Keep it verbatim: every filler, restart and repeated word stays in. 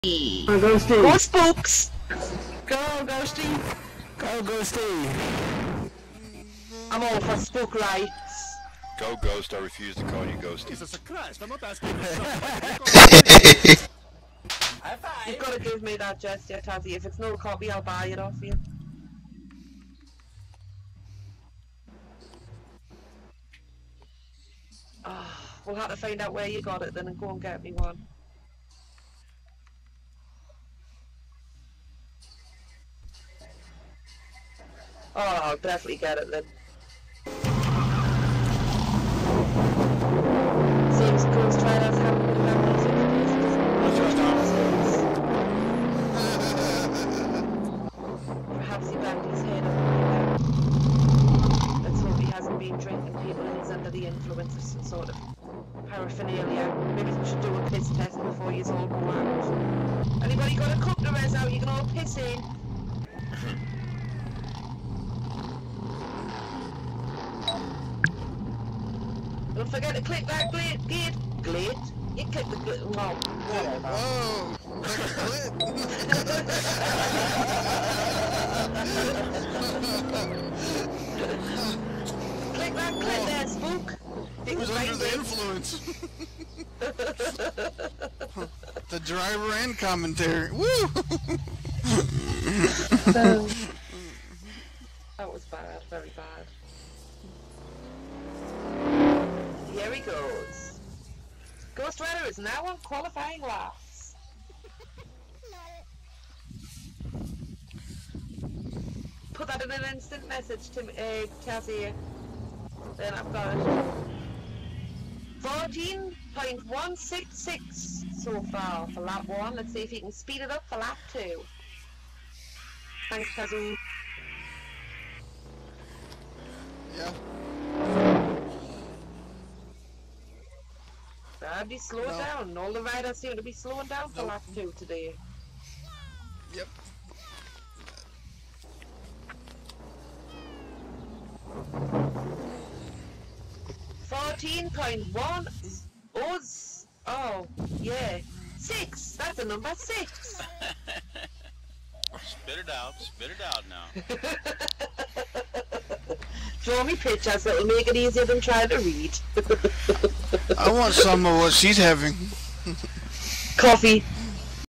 Go, Ghosty. Go, Spooks. Go, Ghosty. Go, Ghosty. I'm all for spook rights. Go, Ghost. I refuse to call you Ghosty. Jesus Christ, I'm not asking for High five. You've got to give me that gesture, Tazzy. If it's no copy, I'll buy it off you. Oh, we'll have to find out where you got it then and go and get me one. Oh, I'll definitely get it then. Seems Ghost Riders haven't been around in six days. Perhaps he banged his head on the way down. Let's hope he hasn't been drinking people and he's under the influence of some sort of paraphernalia. Maybe we should do a piss test before you all go out. Anybody got a cup to res out? You can all piss in. Don't forget to click that glade, glade, glade. You click the glade. Whoa, whatever. Whoa! Click that clip there, Spook. It was under the influence. The driver and commentary. Woo! That was bad, very bad. Here he goes. Ghost Rider is now on qualifying laps. Put that in an instant message to uh, Cassie. Then I've got it. fourteen point one six six so far for lap one. Let's see if he can speed it up for lap two. Thanks, Kazoo. Yeah. I'd be slowed No. down. All the riders seem to be slowing down for Nope. lap two today. Yep. Fourteen point one. Oh, oh, yeah, six. That's a number six. Spit it out, spit it out now. Draw me pictures. It'll make it easier than trying to read. I want some of what she's having. Coffee.